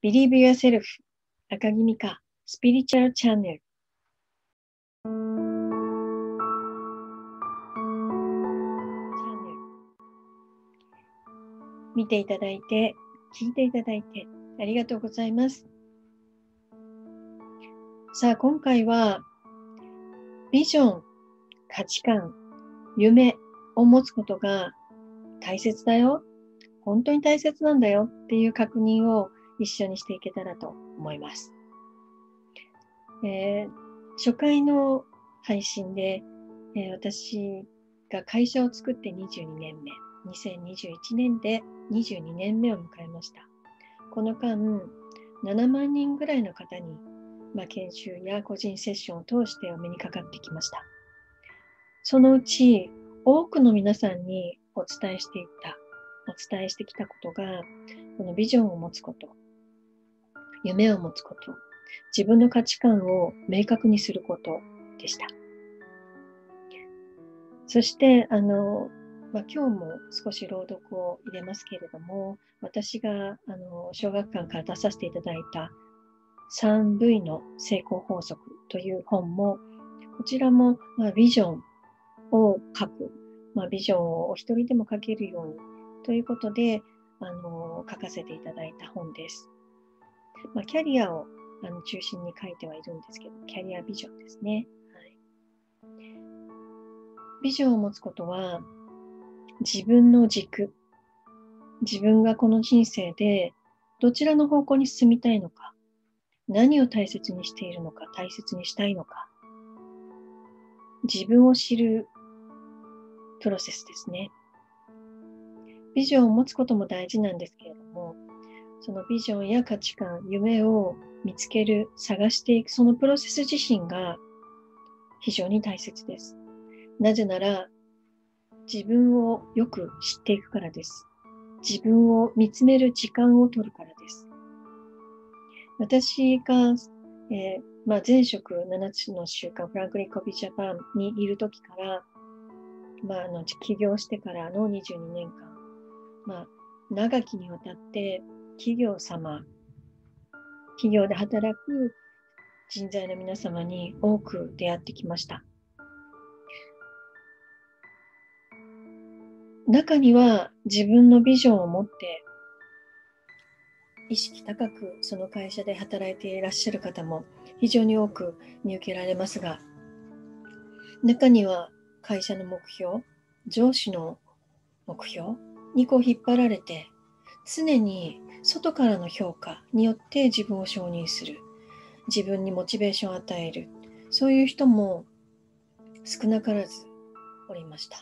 Believe Yourself 赤木美香スピリチュアルチャンネル見ていただいて聞いていただいてありがとうございます。さあ今回はビジョン、価値観、夢を持つことが大切だよ、本当に大切なんだよっていう確認を一緒にしていけたらと思います。初回の配信で、私が会社を作って22年目、2021年で22年目を迎えました。この間、7万人ぐらいの方に、研修や個人セッションを通してお目にかかってきました。そのうち多くの皆さんにお伝えしてきたことが、このビジョンを持つこと、夢を持つこと、自分の価値観を明確にすることでした。そして、今日も少し朗読を入れますけれども、私が小学館から出させていただいた 3V の成功法則という本も、こちらもビジョンを書く、ビジョンをお一人でも書けるようにということで書かせていただいた本です。キャリアを中心に書いてはいるんですけど、キャリアビジョンですね。ビジョンを持つことは、自分の軸、自分がこの人生でどちらの方向に進みたいのか、何を大切にしているのか、大切にしたいのか、自分を知るプロセスですね。ビジョンを持つことも大事なんですけれども、そのビジョンや価値観、夢を見つける、探していく、そのプロセス自身が非常に大切です。なぜなら、自分をよく知っていくからです。自分を見つめる時間を取るからです。私が、前職7つの習慣、フランクリンコピージャパンにいるときから、起業してからの22年間、長きにわたって企業で働く人材の皆様に多く出会ってきました。中には自分のビジョンを持って意識高くその会社で働いていらっしゃる方も非常に多く見受けられますが、中には会社の目標、上司の目標に引っ張られて、常に外からの評価によって自分を承認する、自分にモチベーションを与える、そういう人も少なからずおりました。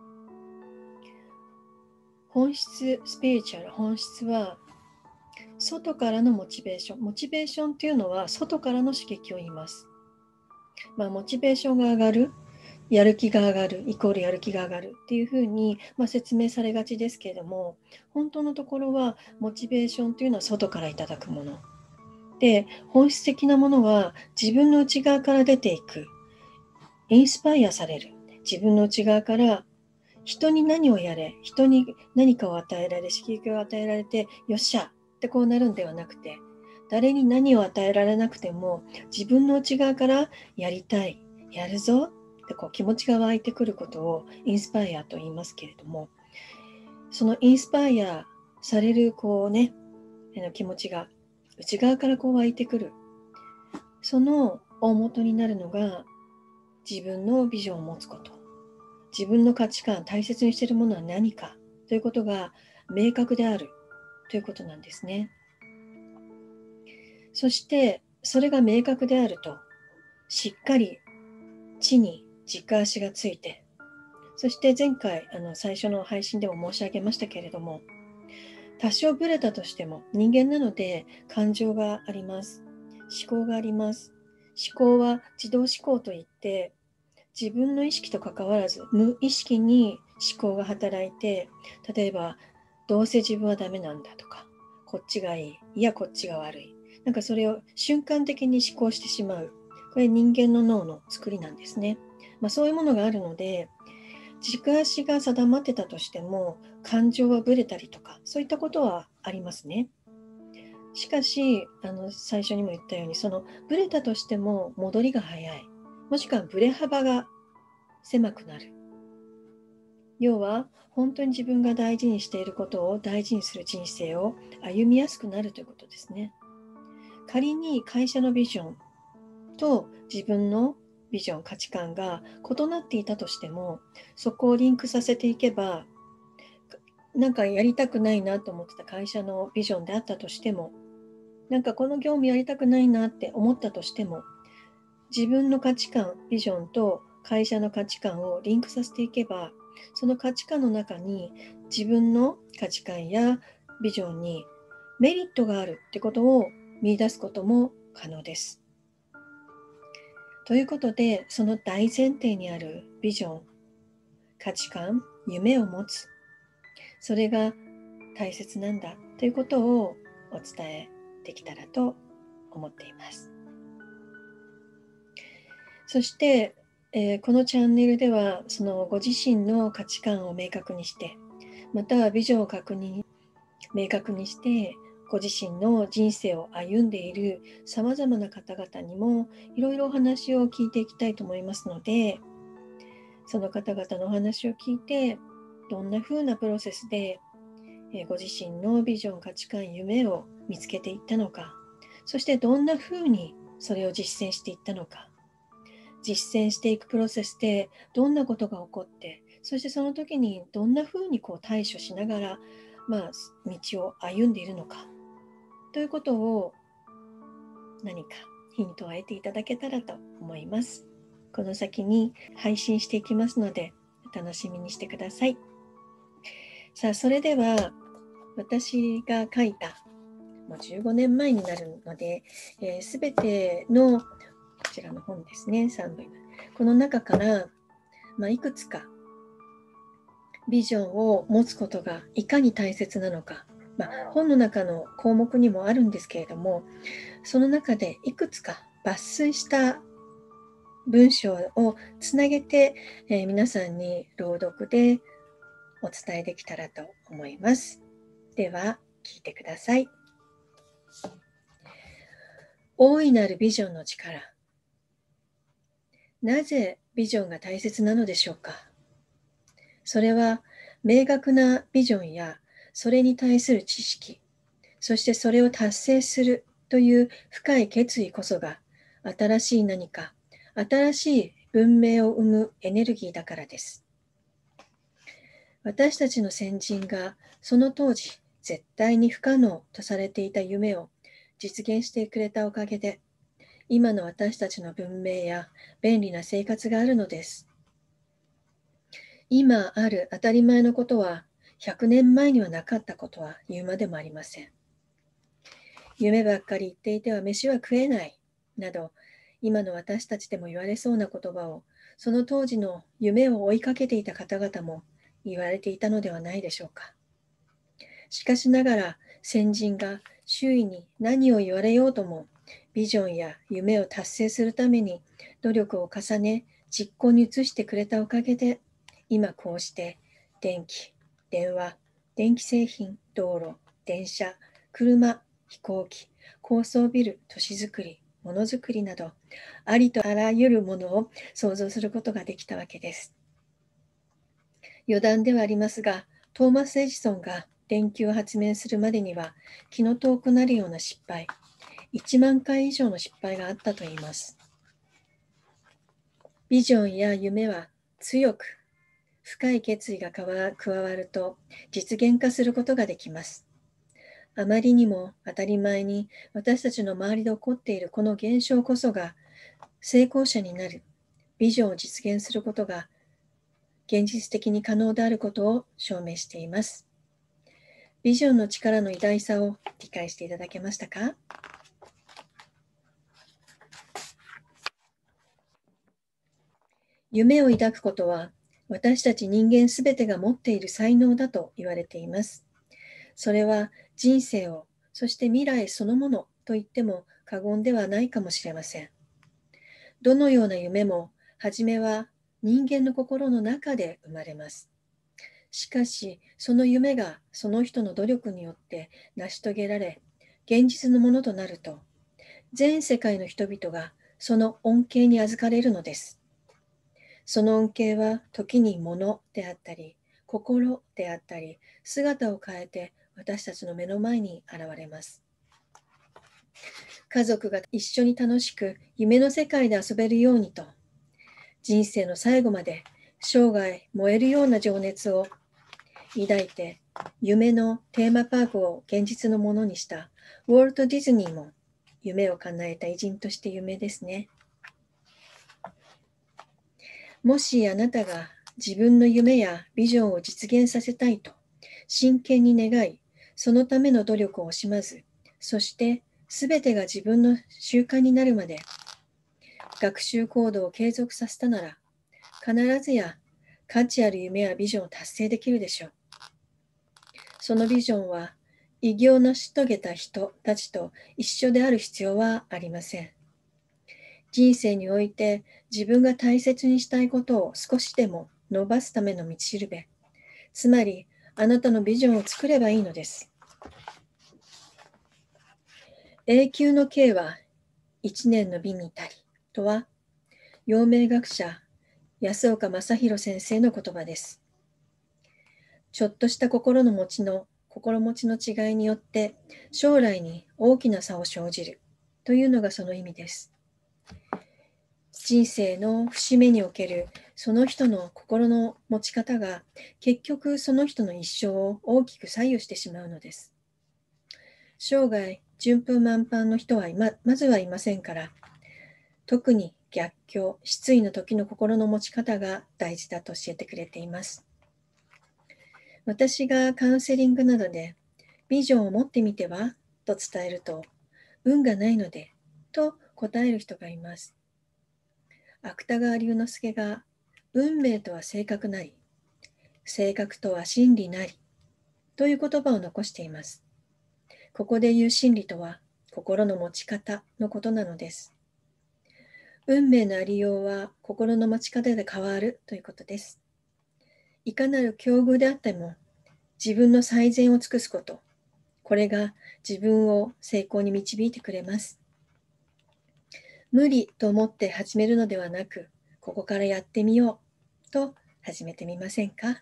スピリチュアル、本質は外からのモチベーション。モチベーションっていうのは外からの刺激を言います。モチベーションが上がる、やる気が上がる、イコールやる気が上がるっていうふうに、説明されがちですけれども、本当のところはモチベーションというのは外からいただくもの。で、本質的なものは自分の内側から出ていく。インスパイアされる。自分の内側から人に何をやれ、人に何かを与えられ、刺激を与えられて、よっしゃってこうなるんではなくて、誰に何を与えられなくても、自分の内側からやりたい、やるぞって気持ちが湧いてくることをインスパイアと言いますけれども、そのインスパイアされる気持ちが内側から湧いてくる。その大元になるのが自分のビジョンを持つこと。自分の価値観、大切にしているものは何かということが明確であるということなんですね。そしてそれが明確であると、しっかり地に軸足がついて、そして前回最初の配信でも申し上げましたけれども、多少ブレたとしても人間なので感情があります。思考があります。思考は自動思考といって、自分の意識と関わらず無意識に思考が働いて、例えばどうせ自分はダメなんだとか、こっちがいい、いやこっちが悪い、それを瞬間的に思考してしまう。これ人間の脳の作りなんですね。そういうものがあるので、軸足が定まってたとしても感情はぶれたりとか、そういったことはありますね。 しかし最初にも言ったように、そのブレたとしても戻りが早い、もしくはブレ幅が狭くなる。要は本当に自分が大事にしていることを大事にする人生を歩みやすくなるということですね。仮に会社のビジョンと自分のビジョン、価値観が異なっていたとしても、そこをリンクさせていけば、なんかやりたくないなと思ってた会社のビジョンであったとしても、なんかこの業務やりたくないなって思ったとしても、自分の価値観、ビジョンと会社の価値観をリンクさせていけば、その価値観の中に自分の価値観やビジョンにメリットがあるってことを見出すことも可能です。ということで、その大前提にあるビジョン、価値観、夢を持つ、それが大切なんだということをお伝えできたらと思っています。そして、このチャンネルではそのご自身の価値観を明確にして、またはビジョンを明確にして、ご自身の人生を歩んでいるさまざまな方々にもいろいろお話を聞いていきたいと思いますので、その方々のお話を聞いて、どんなふうなプロセスでご自身のビジョン、価値観、夢を見つけていったのか、そしてどんなふうにそれを実践していったのか、実践していくプロセスでどんなことが起こって、そしてその時にどんなふうに対処しながら、道を歩んでいるのかということを何かヒントを得ていただけたらと思います。この先に配信していきますので、お楽しみにしてください。さあ、それでは私が書いた、もう15年前になるので、すべてのこちらの本ですね、3部。この中から、いくつかビジョンを持つことがいかに大切なのか、本の中の項目にもあるんですけれども、その中でいくつか抜粋した文章をつなげて、皆さんに朗読でお伝えできたらと思います。では、聞いてください。大いなるビジョンの力。なぜビジョンが大切なのでしょうか。それは明確なビジョンやそれに対する知識、そしてそれを達成するという深い決意こそが新しい何か、新しい文明を生むエネルギーだからです。私たちの先人がその当時絶対に不可能とされていた夢を実現してくれたおかげで、今の私たちの文明や便利な生活があるのです。今ある当たり前のことは100年前にはなかったことは言うまでもありません。夢ばっかり言っていては飯は食えないなど、今の私たちでも言われそうな言葉を、その当時の夢を追いかけていた方々も言われていたのではないでしょうか。しかしながら先人が周囲に何を言われようともビジョンや夢を達成するために努力を重ね実行に移してくれたおかげで、今こうして電気、電話、電気製品、道路、電車、車、飛行機、高層ビル、都市づくり、ものづくりなどありとあらゆるものを想像することができたわけです。余談ではありますが、トーマス・エジソンが電球を発明するまでには気の遠くなるような失敗、1万回以上の失敗があったといいます。ビジョンや夢は強く深い決意が加わると実現化することができます。あまりにも当たり前に私たちの周りで起こっているこの現象こそが、成功者になるビジョンを実現することが現実的に可能であることを証明しています。ビジョンの力の偉大さを理解していただけましたか？夢を抱くことは私たち人間すべてが持っている才能だと言われています。それは人生を、そして未来そのものと言っても過言ではないかもしれません。どのような夢も、はじめは人間の心の中で生まれます。しかし、その夢がその人の努力によって成し遂げられ、 現実のものとなると、全世界の人々がその恩恵に預かれるのです。その恩恵は時に物であったり、心であったり、姿を変えて私たちの目の前に現れます。家族が一緒に楽しく夢の世界で遊べるようにと、人生の最後まで生涯燃えるような情熱を抱いて、夢のテーマパークを現実のものにしたウォルト・ディズニーも夢を叶えた偉人として有名ですね。もしあなたが自分の夢やビジョンを実現させたいと真剣に願い、そのための努力を惜しまず、そして全てが自分の習慣になるまで学習行動を継続させたなら、必ずや価値ある夢やビジョンを達成できるでしょう。そのビジョンは偉業を成し遂げた人たちと一緒である必要はありません。人生において自分が大切にしたいことを少しでも伸ばすための道しるべ、つまりあなたのビジョンを作ればいいのです。永久の計は一年の美に足りとは、陽明学者安岡正弘先生の言葉です。ちょっとした心持ちの違いによって将来に大きな差を生じるというのがその意味です。人生の節目におけるその人の心の持ち方が結局その人の一生を大きく左右してしまうのです。生涯順風満帆の人はまずはいませんから、特に逆境、失意の時の心の持ち方が大事だと教えてくれています。私がカウンセリングなどでビジョンを持ってみてはと伝えると、運がないのでと答える人がいます。芥川龍之介が運命とは性格なり、性格とは真理なりという言葉を残しています。ここで言う真理とは心の持ち方のことなのです。運命のありようは心の持ち方で変わるということです。いかなる境遇であっても自分の最善を尽くすこと、これが自分を成功に導いてくれます。無理と思って始めるのではなく、ここからやってみようと始めてみませんか？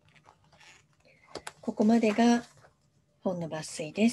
ここまでが本の抜粋です。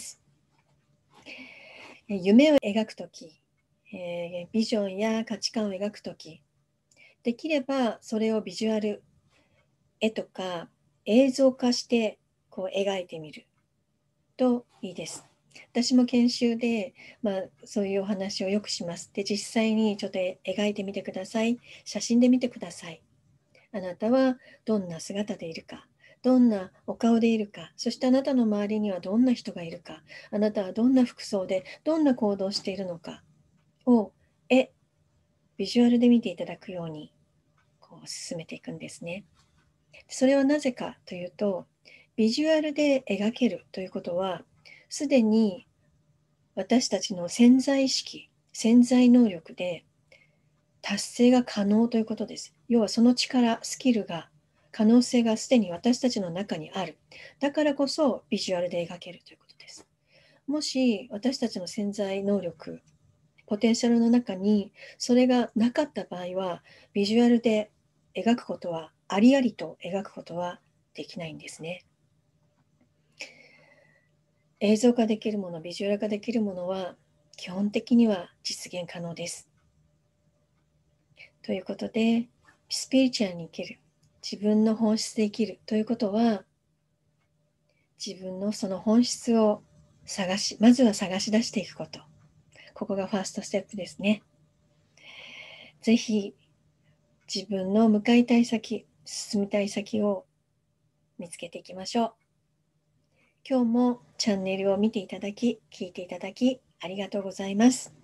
夢を描くとき、ビジョンや価値観を描くとき、できればそれをビジュアル、絵とか映像化して描いてみるといいです。私も研修で、そういうお話をよくします。で、実際にちょっと描いてみてください。写真で見てください。あなたはどんな姿でいるか、どんなお顔でいるか、そしてあなたの周りにはどんな人がいるか、あなたはどんな服装でどんな行動をしているのかをビジュアルで見ていただくように進めていくんですね。それはなぜかというと、ビジュアルで描けるということは、すでに私たちの潜在意識、潜在能力で達成が可能ということです。要はその力、スキルが、可能性がすでに私たちの中にある。だからこそビジュアルで描けるということです。もし私たちの潜在能力、ポテンシャルの中にそれがなかった場合は、ビジュアルで描くことは、ありありと描くことはできないんですね。映像化できるもの、ビジュアル化できるものは、基本的には実現可能です。ということで、スピリチュアルに生きる、自分の本質で生きるということは、自分のその本質をまずは探し出していくこと。ここがファーストステップですね。ぜひ、自分の向かいたい先、進みたい先を見つけていきましょう。今日もチャンネルを見ていただき、聞いていただき、ありがとうございます。